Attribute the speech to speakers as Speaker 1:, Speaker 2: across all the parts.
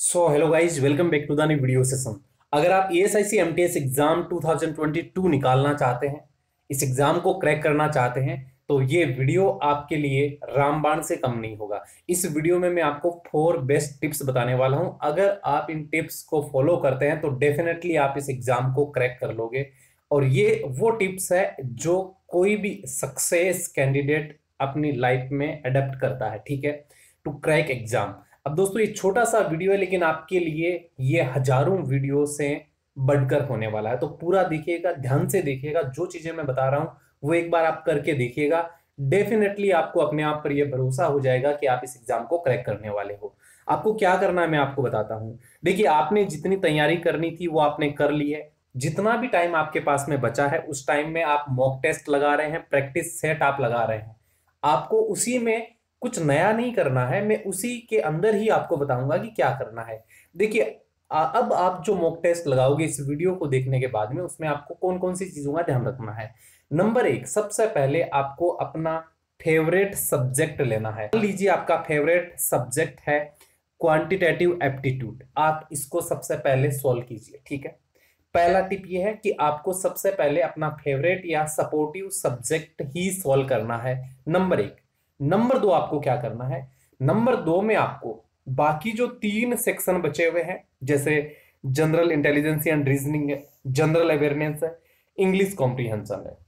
Speaker 1: So hello guys, welcome back to the new video session. अगर आप ASIC MTS exam 2022 निकालना चाहते हैं, इस एग्जाम को क्रैक करना चाहते हैं, तो ये वीडियो आपके लिए रामबाण से कम नहीं होगा। इस वीडियो में मैं आपको 4 बेस्ट टिप्स बताने वाला हूं। अगर आप इन टिप्स को फॉलो करते हैं तो डेफिनेटली आप इस एग्जाम को क्रैक कर लोगे। और ये वो टिप्स है जो कोई भी सक्सेस कैंडिडेट अपनी लाइफ में अडेप्ट करता है, ठीक है, टू क्रैक एग्जाम। अब दोस्तों, ये छोटा सा वीडियो है लेकिन आपके लिए ये हजारों वीडियो से बढ़कर होने वाला है। तो पूरा देखिएगा, ध्यान से देखिएगा। जो चीजें मैं बता रहा हूं वो एक बार आप करके देखिएगा। डेफिनेटली आपको अपने आप पर यह भरोसा हो जाएगा कि आप इस एग्जाम को क्रैक करने वाले हो। आपको क्या करना है मैं आपको बताता हूं। देखिए, आपने जितनी तैयारी करनी थी वो आपने कर ली है। जितना भी टाइम आपके पास में बचा है उस टाइम में आप मॉक टेस्ट लगा रहे हैं, प्रैक्टिस सेट आप लगा रहे हैं। आपको उसी में कुछ नया नहीं करना है, मैं उसी के अंदर ही आपको बताऊंगा कि क्या करना है। देखिए, अब आप जो मॉक टेस्ट लगाओगे इस वीडियो को देखने के बाद में, उसमें आपको कौन कौन सी चीजों का ध्यान रखना है। नंबर 1, सबसे पहले आपको अपना फेवरेट सब्जेक्ट लेना है। मान लीजिए आपका फेवरेट सब्जेक्ट है क्वांटिटेटिव एप्टीट्यूड, आप इसको सबसे पहले सॉल्व कीजिए, ठीक है। पहला टिप ये है कि आपको सबसे पहले अपना फेवरेट या सपोर्टिव सब्जेक्ट ही सॉल्व करना है, नंबर 1। नंबर 2, आपको क्या करना है, नंबर 2 में आपको बाकी जो 3 सेक्शन बचे हुए हैं, जैसे जनरल इंटेलिजेंस एंड रीजनिंग है, जनरल अवेयरनेस है, इंग्लिश कॉम्प्रिहेंशन है,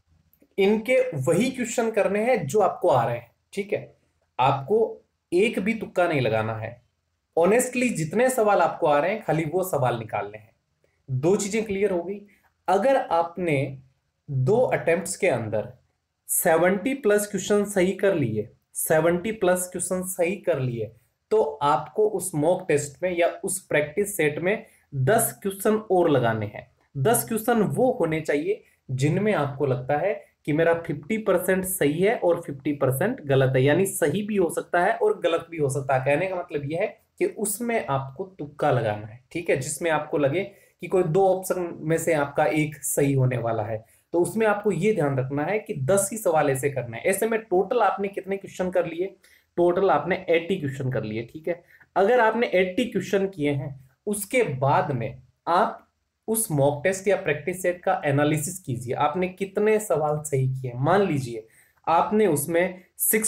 Speaker 1: इनके वही क्वेश्चन करने हैं जो आपको आ रहे हैं, ठीक है। आपको एक भी तुक्का नहीं लगाना है। ऑनेस्टली जितने सवाल आपको आ रहे हैं खाली वो सवाल निकालने हैं। दो चीजें क्लियर हो गई। अगर आपने 2 अटेम्प्ट्स के अंदर 70 प्लस क्वेश्चन सही कर लिए, 70 प्लस क्वेश्चन सही कर लिए, तो आपको उस मॉक टेस्ट में या उस प्रैक्टिस सेट में 10 क्वेश्चन और लगाने हैं। 10 क्वेश्चन वो होने चाहिए जिनमें आपको लगता है कि मेरा 50% सही है और 50% गलत है, यानी सही भी हो सकता है और गलत भी हो सकता है। कहने का मतलब यह है कि उसमें आपको तुक्का लगाना है, ठीक है, जिसमें आपको लगे कि कोई 2 ऑप्शन में से आपका एक सही होने वाला है। तो उसमें आपको यह ध्यान रखना है कि 10 ही सवाल ऐसे करना है। ऐसे में टोटल आपने कितने क्वेश्चन कर लिए, टोटल आपने 80 क्वेश्चन कर लिए, ठीक है। अगर आपने 80 क्वेश्चन किए हैं, उसके बाद में आप उस मॉक टेस्ट या प्रैक्टिस सेट का एनालिसिस कीजिए, आपने कितने सवाल सही किए। मान लीजिए आपने उसमें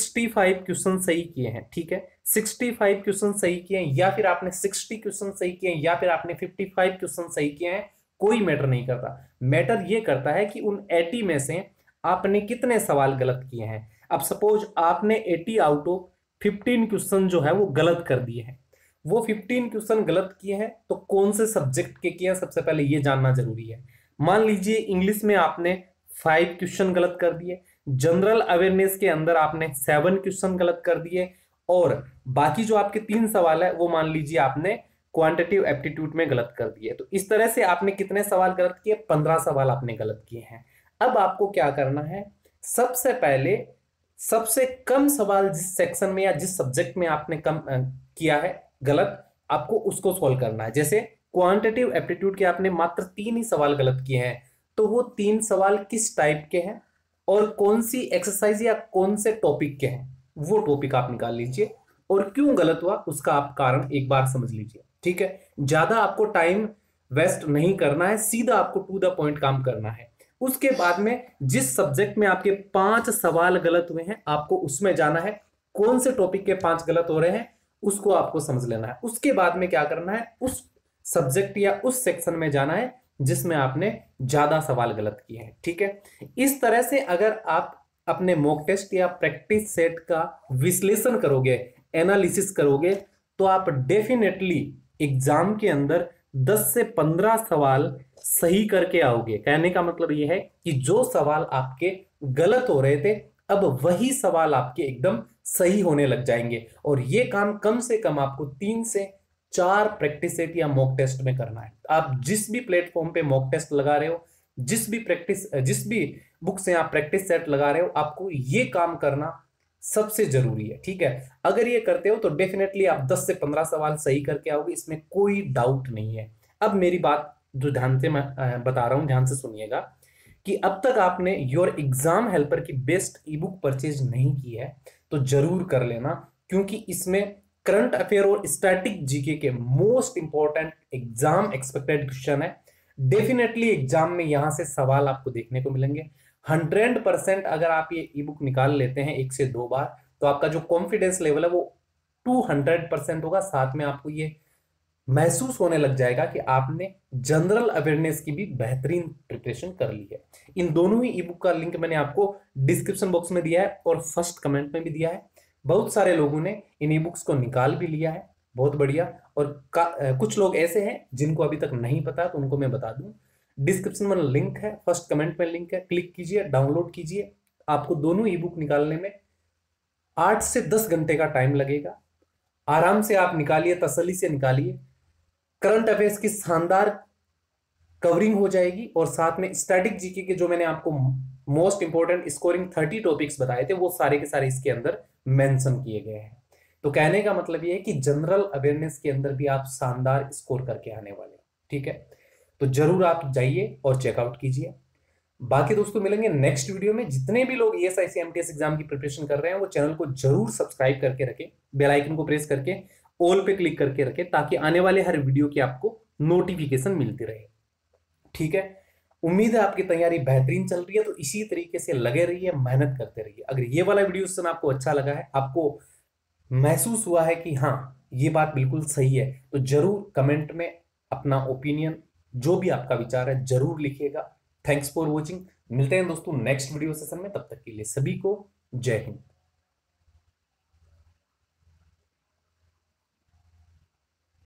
Speaker 1: 65 क्वेश्चन सही किए हैं, ठीक है, 65 क्वेश्चन सही किए हैं, या फिर आपने 60 क्वेश्चन सही किए हैं, या फिर आपने 55 क्वेश्चन सही किए हैं, कोई मैटर नहीं करता। मैटर ये करता है कि उन 80 में से आपने कितने सवाल गलत किए हैं। अब सपोज आपने 80 आउट ऑफ 15 क्वेश्चन जो है वो गलत कर दिए हैं। वो 15 क्वेश्चन गलत किए हैं तो कौन से सब्जेक्ट के किए हैं, सबसे पहले ये जानना जरूरी है। मान लीजिए इंग्लिश में आपने 5 क्वेश्चन गलत कर दिए, जनरल अवेयरनेस के अंदर आपने 7 क्वेश्चन गलत कर दिए, और बाकी जो आपके 3 सवाल है वो मान लीजिए आपने क्वांटिटेटिव एप्टीट्यूड में गलत कर दिए। तो इस तरह से आपने कितने सवाल गलत किए, 15 सवाल आपने गलत किए हैं। अब आपको क्या करना है, सबसे पहले सबसे कम सवाल जिस सेक्शन में या जिस सब्जेक्ट में आपने कम किया है गलत, आपको उसको सॉल्व करना है। जैसे क्वांटिटेटिव एप्टीट्यूड के आपने मात्र 3 ही सवाल गलत किए हैं, तो वो 3 सवाल किस टाइप के हैं और कौन सी एक्सरसाइज या कौन से टॉपिक के हैं, वो टॉपिक आप निकाल लीजिए। और क्यों गलत हुआ उसका आप कारण एक बार समझ लीजिए, ठीक है। ज्यादा आपको टाइम वेस्ट नहीं करना है, सीधा आपको टू द पॉइंट काम करना है। उसके बाद में जिस सब्जेक्ट में आपके 5 सवाल गलत हुए हैं, आपको उसमें जाना है। कौन से टॉपिक के 5 गलत हो रहे हैं उसको आपको समझ लेना है। उसके बाद में क्या करना है, उस सब्जेक्ट या उस सेक्शन में जाना है जिसमें आपने ज्यादा सवाल गलत किए हैं, ठीक है। इस तरह से अगर आप अपने मॉक टेस्ट या प्रैक्टिस सेट का विश्लेषण करोगे, एनालिसिस करोगे, तो आप डेफिनेटली एग्जाम के अंदर 10 से 15 सवाल सही करके आओगे। कहने का मतलब यह है कि जो सवाल आपके गलत हो रहे थे, अब वही सवाल आपके एकदम सही होने लग जाएंगे। और ये काम कम से कम आपको 3 से 4 प्रैक्टिस सेट या मॉक टेस्ट में करना है। आप जिस भी प्लेटफॉर्म पे मॉक टेस्ट लगा रहे हो, जिस भी बुक से आप प्रैक्टिस सेट लगा रहे हो, आपको ये काम करना सबसे जरूरी है, ठीक है। अगर ये करते हो तो डेफिनेटली आप 10 से 15 सवाल सही करके आओगे, इसमें कोई डाउट नहीं है। अब मेरी बात जो ध्यान से मैं बता रहा हूं, ध्यान से सुनिएगा, कि अब तक आपने योर एग्जाम हेल्पर की बेस्ट ई बुक परचेज नहीं की है तो जरूर कर लेना, क्योंकि इसमें करंट अफेयर और स्टैटिक जीके के most important exam expected question है। डेफिनेटली एग्जाम में यहां से सवाल आपको देखने को मिलेंगे। 100% अगर आप ये ई बुक निकाल लेते हैं 1 से 2 बार, तो आपका जो कॉन्फिडेंस लेवल है वो 200% होगा। साथ में आपको ये महसूस होने लग जाएगा कि आपने जनरल अवेयरनेस की भी बेहतरीन प्रिपरेशन कर ली है। इन दोनों ही ई बुक का लिंक मैंने आपको डिस्क्रिप्शन बॉक्स में दिया है और फर्स्ट कमेंट में भी दिया है। बहुत सारे लोगों ने इन ई बुक्स को निकाल भी लिया है, बहुत बढ़िया। और कुछ लोग ऐसे हैं जिनको अभी तक नहीं पता, तो उनको मैं बता दूं, डिस्क्रिप्शन में लिंक है, फर्स्ट कमेंट में लिंक है, क्लिक कीजिए, डाउनलोड कीजिए। आपको दोनों ई बुक निकालने में 8 से 10 घंटे का टाइम लगेगा। आराम से आप निकालिए, तसल्ली से निकालिए। करंट अफेयर्स की शानदार कवरिंग हो जाएगी और साथ में स्टैटिक जीके के जो मैंने आपको मोस्ट इंपोर्टेंट स्कोरिंग 30 टॉपिक्स बताए थे वो सारे के सारे इसके अंदर मेंशन किए गए हैं। तो कहने का मतलब ये है कि जनरल अवेयरनेस के अंदर भी आप शानदार स्कोर करके आने वाले हैं। ठीक है, तो जरूर आप जाइए और चेकआउट कीजिए। बाकी दोस्तों मिलेंगे नेक्स्ट वीडियो में। जितने भी लोग ESIC MTS एग्जाम की प्रिपरेशन कर रहे हैं वो चैनल को जरूर सब्सक्राइब करके रखें, बेल आइकन को प्रेस करके ऑल पे क्लिक करके रखें, ताकि आने वाले हर वीडियो की आपको नोटिफिकेशन मिलती रहे। ठीक है, उम्मीद है आपकी तैयारी बेहतरीन चल रही है, तो इसी तरीके से लगे रहिए, मेहनत करते रहिए। अगर ये वाला वीडियो सेशन आपको अच्छा लगा है, आपको महसूस हुआ है कि हाँ ये बात बिल्कुल सही है, तो जरूर कमेंट में अपना ओपिनियन, जो भी आपका विचार है, जरूर लिखिएगा। Thanks for watching. मिलते हैं दोस्तों नेक्स्ट वीडियो सेशन में, तब तक के लिए सभी को जय हिंद।